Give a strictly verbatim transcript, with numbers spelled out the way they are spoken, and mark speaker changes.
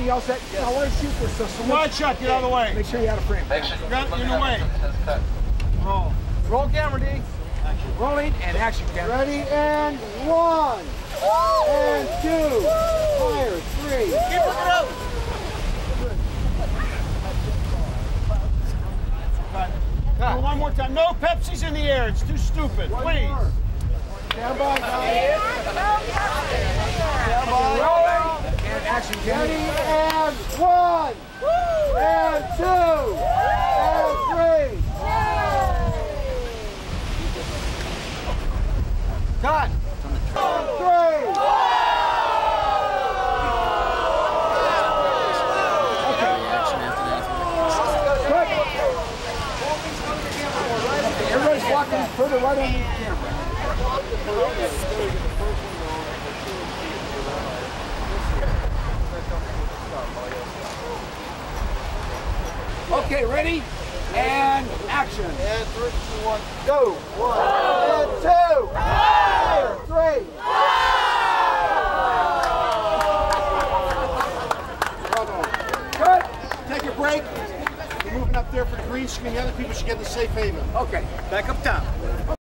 Speaker 1: Randy, all set? Yes. I want to shoot this. So, so
Speaker 2: wide shot, get out of the way.
Speaker 1: Make sure you have a frame.
Speaker 2: Make sure you got it in the way.
Speaker 1: Roll. Roll camera, D. Action. Rolling and action camera.
Speaker 3: Ready and one. And two. Fire. Three.
Speaker 2: Keep looking up. Cut. One more time. No Pepsi's in the air. It's too stupid.
Speaker 3: One
Speaker 2: Please.
Speaker 3: More. Stand by, guys.
Speaker 1: Stand by. Rolling and action camera.
Speaker 3: Ready and one. And two. And three.
Speaker 1: Cut.
Speaker 3: Three.
Speaker 1: Everybody's walking further right on the camera. Okay, ready? And action.
Speaker 3: And three, two, one, go. One, and two, fire, three.
Speaker 1: Good.
Speaker 2: Take a break. You're moving up there for the green screen. The other people should get the safe haven.
Speaker 1: Okay, back up top.